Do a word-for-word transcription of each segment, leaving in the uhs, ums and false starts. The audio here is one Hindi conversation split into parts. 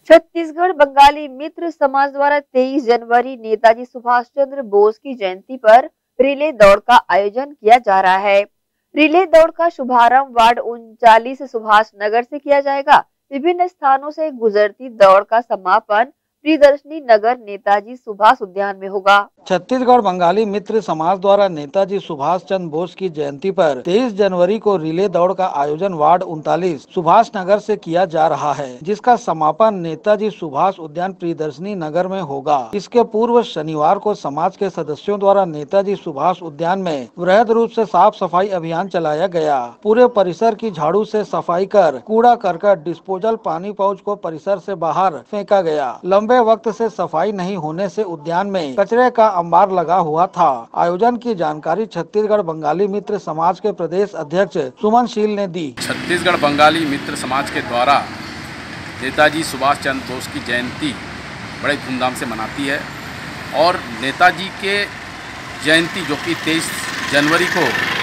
छत्तीसगढ़ बंगाली मित्र समाज द्वारा तेईस जनवरी नेताजी सुभाष चंद्र बोस की जयंती पर रिले दौड़ का आयोजन किया जा रहा है। रिले दौड़ का शुभारंभ वार्ड उनचालीस सुभाष नगर से किया जाएगा। विभिन्न स्थानों से गुजरती दौड़ का समापन प्रियदर्शनी नगर नेताजी सुभाष उद्यान में होगा। छत्तीसगढ़ बंगाली मित्र समाज द्वारा नेताजी सुभाष चंद्र बोस की जयंती पर तेईस जनवरी को रिले दौड़ का आयोजन वार्ड उनतालीस सुभाष नगर से किया जा रहा है, जिसका समापन नेताजी सुभाष उद्यान प्रियदर्शनी नगर में होगा। इसके पूर्व शनिवार को समाज के सदस्यों द्वारा नेताजी सुभाष उद्यान में वृहद रूप से साफ सफाई अभियान चलाया गया। पूरे परिसर की झाड़ू से सफाई कर कूड़ा करकट डिस्पोजल पानी पाउच को परिसर से बाहर फेंका गया। लंबे वक्त से सफाई नहीं होने से उद्यान में कचरे का अंबार लगा हुआ था। आयोजन की जानकारी छत्तीसगढ़ बंगाली मित्र समाज के प्रदेश अध्यक्ष सुमन शील ने दी। छत्तीसगढ़ बंगाली मित्र समाज के द्वारा नेताजी सुभाष चंद्र बोस की जयंती बड़े धूमधाम से मनाती है और नेताजी के जयंती जो कि तेईस जनवरी को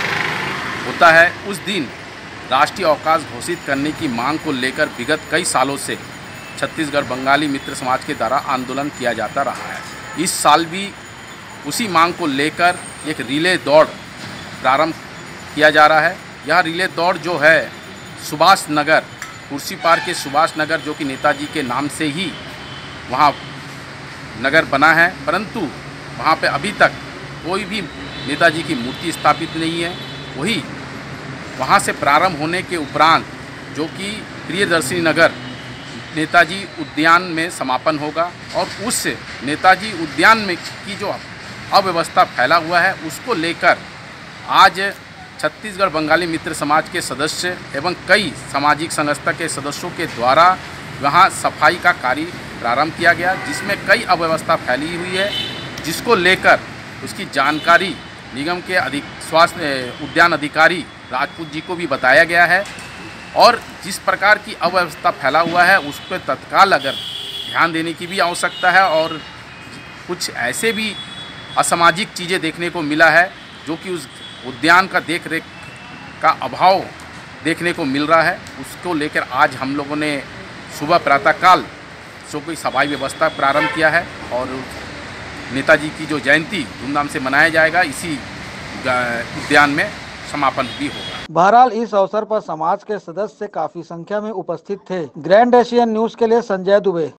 होता है, उस दिन राष्ट्रीय अवकाश घोषित करने की मांग को लेकर विगत कई सालों से छत्तीसगढ़ बंगाली मित्र समाज के द्वारा आंदोलन किया जाता रहा है। इस साल भी उसी मांग को लेकर एक रिले दौड़ प्रारंभ किया जा रहा है। यह रिले दौड़ जो है सुभाष नगर, कुर्सी पार के सुभाष नगर जो कि नेताजी के नाम से ही वहाँ नगर बना है, परंतु वहाँ पे अभी तक कोई भी नेताजी की मूर्ति स्थापित नहीं है। वही वहाँ से प्रारंभ होने के उपरांत जो कि प्रियदर्शनी नगर नेताजी उद्यान में समापन होगा और उस नेताजी उद्यान में की जो अव्यवस्था फैला हुआ है उसको लेकर आज छत्तीसगढ़ बंगाली मित्र समाज के सदस्य एवं कई सामाजिक संस्था के सदस्यों के द्वारा वहाँ सफाई का कार्य प्रारंभ किया गया, जिसमें कई अव्यवस्था फैली हुई है, जिसको लेकर उसकी जानकारी निगम के अधिक स्वास्थ्य उद्यान अधिकारी राजपूत जी को भी बताया गया है और जिस प्रकार की अव्यवस्था फैला हुआ है उस पर तत्काल अगर ध्यान देने की भी आवश्यकता है और कुछ ऐसे भी असामाजिक चीज़ें देखने को मिला है जो कि उस उद्यान का देख रेख का अभाव देखने को मिल रहा है। उसको लेकर आज हम लोगों ने सुबह प्रातःकाल सो कोई सफाई व्यवस्था प्रारंभ किया है और नेताजी की जो जयंती धूमधाम से मनाया जाएगा, इसी उद्यान में समापन भी होगा। बहरहाल इस अवसर पर समाज के सदस्य काफी संख्या में उपस्थित थे। ग्रैंड एशियन न्यूज के लिए संजय दुबे।